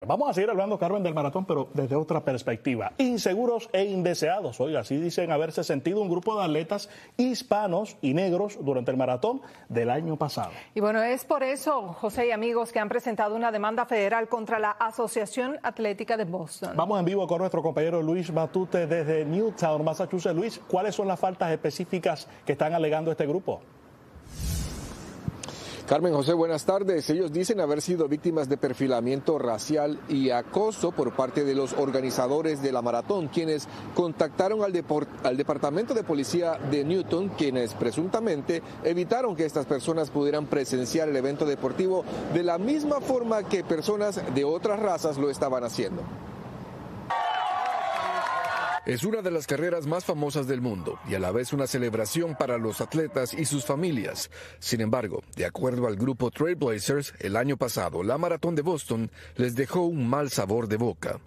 Vamos a seguir hablando, Carmen, del maratón, pero desde otra perspectiva. Inseguros e indeseados. Oiga, así dicen haberse sentido un grupo de atletas hispanos y negros durante el maratón del año pasado. Y bueno, es por eso, José y amigos, que han presentado una demanda federal contra la Asociación Atlética de Boston. Vamos en vivo con nuestro compañero Luis Matute desde Newtown, Massachusetts. Luis, ¿cuáles son las faltas específicas que están alegando este grupo? Carmen, José, buenas tardes. Ellos dicen haber sido víctimas de perfilamiento racial y acoso por parte de los organizadores de la maratón, quienes contactaron al Departamento de Policía de Newton, quienes presuntamente evitaron que estas personas pudieran presenciar el evento deportivo de la misma forma que personas de otras razas lo estaban haciendo. Es una de las carreras más famosas del mundo y a la vez una celebración para los atletas y sus familias. Sin embargo, de acuerdo al grupo Trailblazers, el año pasado la maratón de Boston les dejó un mal sabor de boca.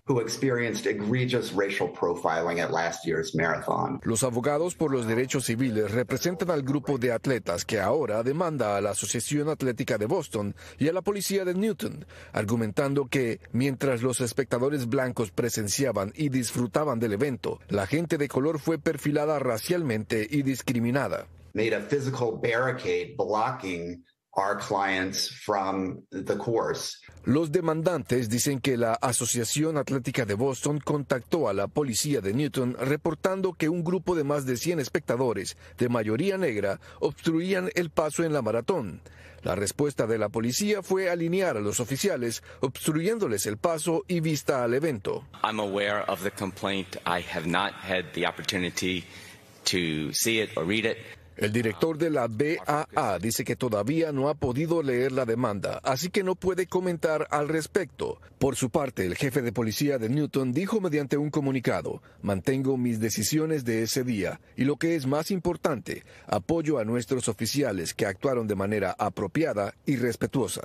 Los abogados por los derechos civiles representan al grupo de atletas que ahora demanda a la Asociación Atlética de Boston y a la policía de Newton, argumentando que mientras los espectadores blancos presenciaban y disfrutaban del evento, la gente de color fue perfilada racialmente y discriminada. Made a physical barricade blocking our clients from the course. Los demandantes dicen que la Asociación Atlética de Boston contactó a la policía de Newton reportando que un grupo de más de 100 espectadores, de mayoría negra, obstruían el paso en la maratón. La respuesta de la policía fue alinear a los oficiales, obstruyéndoles el paso y vista al evento. I'm aware of the complaint. I have not had the opportunity to see it or read it. El director de la BAA dice que todavía no ha podido leer la demanda, así que no puede comentar al respecto. Por su parte, el jefe de policía de Newton dijo mediante un comunicado: mantengo mis decisiones de ese día y, lo que es más importante, apoyo a nuestros oficiales que actuaron de manera apropiada y respetuosa.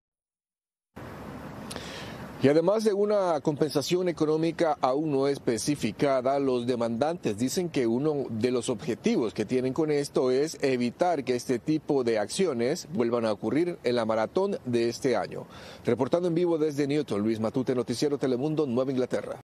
Y además de una compensación económica aún no especificada, los demandantes dicen que uno de los objetivos que tienen con esto es evitar que este tipo de acciones vuelvan a ocurrir en la maratón de este año. Reportando en vivo desde Newton, Luis Matute, Noticiero Telemundo, Nueva Inglaterra.